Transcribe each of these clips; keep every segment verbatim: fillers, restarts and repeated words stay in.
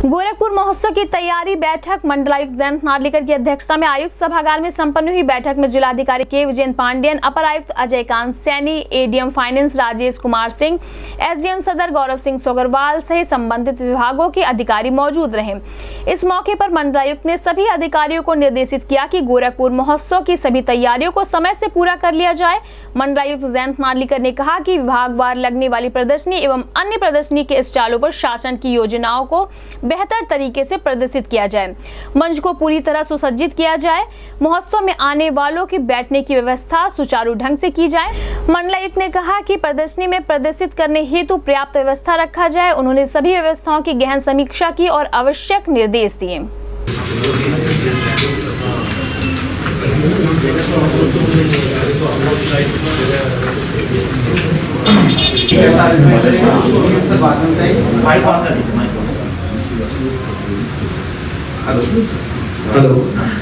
गोरखपुर महोत्सव की तैयारी बैठक मंडलायुक्त जयंत नार्लिकर की अध्यक्षता में आयुक्त सभागार में संपन्न हुई। बैठक में जिलाधिकारी के विजय पांडेयन, अपर आयुक्त Ajay Kant Saini, ADM finance Rajesh Kumar Singh, SDM सदर गौरव सिंह सोगरवाल सहित संबंधित विभागों के अधिकारी मौजूद रहे। इस मौके पर मंडलायुक्त ने सभी अधिकारियों को निर्देशित किया कि गोरखपुर महोत्सव की सभी तैयारियों को समय से पूरा कर लिया जाए। मंडलायुक्त जयंत नार्लिकर ने कहा कि विभागवार लगने वाली प्रदर्शनी एवं अन्य प्रदर्शनी के स्टॉलों पर शासन की योजनाओं को बेहतर तरीके से प्रदर्शित किया जाए, मंच को पूरी तरह सुसज्जित किया जाए, महोत्सव में आने वालों की बैठने की व्यवस्था सुचारू ढंग से की जाए। मंडलायुक्त ने कहा कि प्रदर्शनी में प्रदर्शित करने हेतु पर्याप्त व्यवस्था रखा जाए। उन्होंने सभी व्यवस्थाओं की गहन समीक्षा की और आवश्यक निर्देश दिए। हेलो,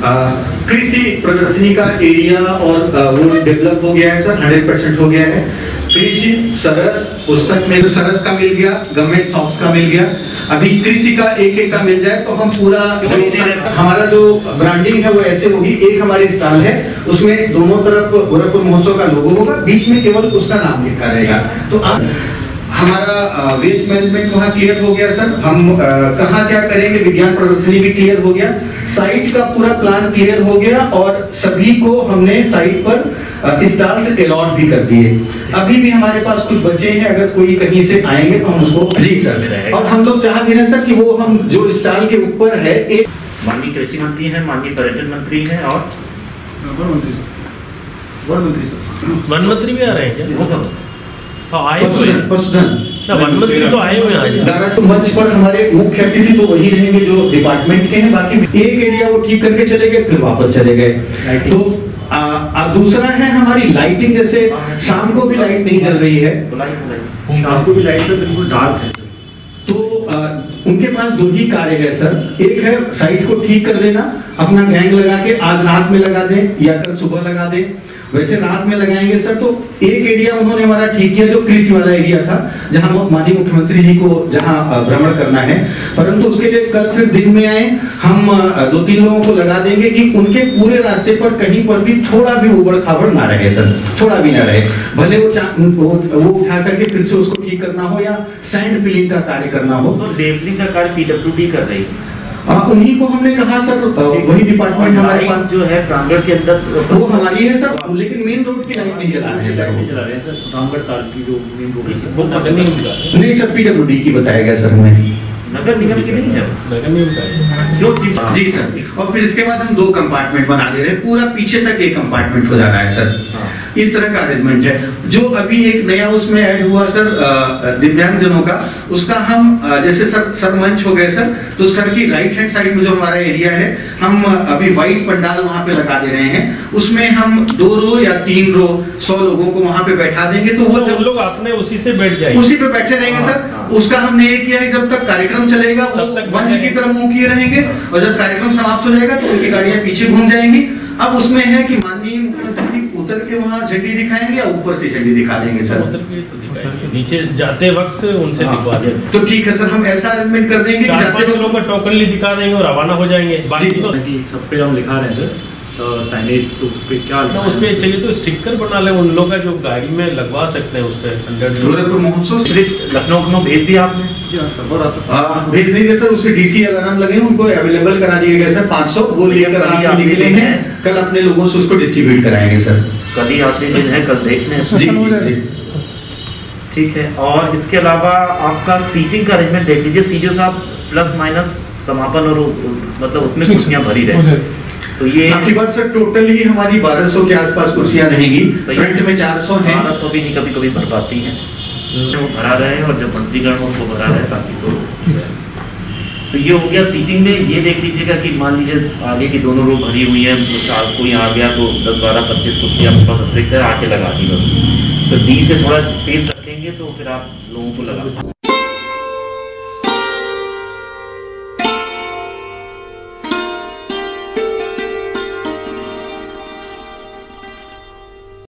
कृषि प्रदर्शनी का एरिया और आ, वो डेवलप हो गया है सर, हंड्रेड परसेंट हो गया है। कृषि सरस पुस्तक में सरस का मिल गया, गवर्नमेंट शॉप्स का मिल गया। अभी कृषि का एक एक का मिल जाए तो हम पूरा हमारा जो ब्रांडिंग है वो ऐसे होगी। एक हमारी स्टॉल है, उसमें दोनों तरफ गोरखपुर महोत्सव का लोगो होगा, बीच में केवल उसका नाम लिखा रहेगा। तो आप हमारा वेस्ट मैनेजमेंट वहाँ क्लियर हो गया सर। हम कहाँ क्या करेंगे, विज्ञान प्रदर्शनी भी क्लियर हो गया, साइट का पूरा प्लान क्लियर हो गया और सभी को हमने साइट पर स्टॉल से अलॉट भी कर दिए। अभी भी हमारे पास कुछ बचे हैं, अगर कोई कहीं से आएंगे तो हम उसको जी सर। और हम लोग चाह भी रहे सर कि वो हम जो स्टॉल के ऊपर है, एक माननीय कृषि मंत्री हैं, माननीय पर्यटन मंत्री हैं और वन मंत्री सर वन मंत्री सर वन मंत्री भी आ रहे हैं क्या? आए पशुधन वन मंत्री तो आए हुए हैं। मंच पर हमारे मुख्य अतिथि तो वही रहेंगे जो डिपार्टमेंट के हैं, बाकी एक एरिया वो ठीक करके चले गए, फिर वापस चले गए। तो आ, आ, दूसरा है हमारी लाइटिंग, जैसे शाम को भी लाइट नहीं जल रही है, शाम को भी लाइट सर बिल्कुल डार्क है। तो आ, उनके पास दो ही कार्य है सर। एक है साइट को ठीक कर देना, अपना गैंग लगा के आज रात में लगा दें या कल सुबह लगा दें, वैसे रात में लगाएंगे सर। तो एक एरिया उन्होंने हमारा ठीक किया जो कृषि वाला एरिया था, जहां माननीय मुख्यमंत्री जी को जहां भ्रमण करना है, परंतु उसके लिए कल फिर दिन में आए, हम दो तीन लोगों को लगा देंगे कि उनके पूरे रास्ते पर कहीं पर भी थोड़ा भी उबड़ खाबड़ ना रहे सर, थोड़ा भी ना रहे। भले वो वो, वो उठा करके फिर से उसको ठीक करना हो या सैंड फिलिंग का कार्य करना हो। सर लेवलिंग का कार्य पीडब्ल्यूडी कर रही है। आ, उन्हीं को हमने कहा सर, वही डिपार्टमेंट हमारे पास जो है प्रांगण के अंदर वो हमारी है सर, लेकिन मेन रोड की लाइट नहीं जला रहे हैं सर, नहीं जला रहे हैं सर। रामगढ़ ताल की जो मेन रोड है वो नगर निगम का नहीं सर, पीडब्ल्यूडी की बताया गया सर हमें। नगर निगम की नहीं है, नगर निगम का जो चीज जी सर। और फिर इसके बाद हम दो कंपार्टमेंट बना दे रहे हैं, पूरा पीछे तक एक कंपार्टमेंट हो जा रहा है सर। इस तरह का अरेंजमेंट है। जो अभी एक नया उसमें ऐड हुआ सर दिव्यांग जनों का, उसका हम जैसे सर सर मंच हो गए सर, तो सर की राइट हैंड साइड में जो हमारा एरिया है, हम अभी व्हाइट पंडाल वहां पे लगा दे रहे हैं। उसमें हम दो रो या तीन रो सौ लोगों को वहां पे बैठा देंगे, तो वो जब लोग अपने उसी से बैठ जाएंगे, उसी पे बैठे रहेंगे सर। उसका हमने ये किया है, जब तक कार्यक्रम चलेगा वो मंच की तरफ मुंह किए रहेंगे और जब कार्यक्रम समाप्त हो जाएगा तो उनकी गाड़ियां पीछे घूम जाएंगी। अब उसमें है कि माननीय मुख्यमंत्री उतर के वहां झंडी दिखाएंगे या ऊपर से झंडी दिखा देंगे सर, नीचे जाते वक्त उनसे दिखवा देंगे। तो ठीक है सर, हम ऐसा अरेंजमेंट कर देंगे कि जाते वक्त लोग टोकन दिखा देंगे और रवाना हो जाएंगे। बाकी तो सब पे हम लिखा रहे हैं सर साइनेज, तो उस पे क्या ना उस पे चाहिए तो स्टिकर बना ले उन लोग का, जो गाड़ी में लगवा सकते हैं उस पे अंडर। गोरखपुर महोत्सव लखनऊ को भेज दिया आपने? भेज देंगे सर, उसे डीसी अलार्म लगे उनको अवेलेबल करा दिए गए सर, पाँच सौ वो लेकर आप निकले हैं, कल अपने लोगों से उसको डिस्ट्रीब्यूट कराएंगे सर। कल ही आखिरी दिन है, कल देखने हैं। जी जी ठीक है। और इसके अलावा आपका सीटिंग का अरेंजमेंट देख लीजिए, सीजो साहब प्लस माइनस समापन और मतलब उसमें कुर्सियां भरी रहे, तो ये आपकी बात सर टोटली हमारी बारह सौ के आसपास कुर्सियां रहेंगी। फ्रंट में चार सौ हैं, बारह सौ भी नहीं कभी कभी भर पाती हैं, वो भरा रहे और जब मंत्रीगण हो उनको भरा रहे, बाकी तो तो ये हो गया सीटिंग में। ये देख लीजिएगा कि मान लीजिए आगे की दोनों रो भरी हुई है, कोई आ गया तो दस बारह पच्चीस कुर्सी आपके पास अतिरिक्त है, आके लगा दी बस। तो डी से थोड़ा स्पेस रखेंगे तो फिर आप लोगों को लगा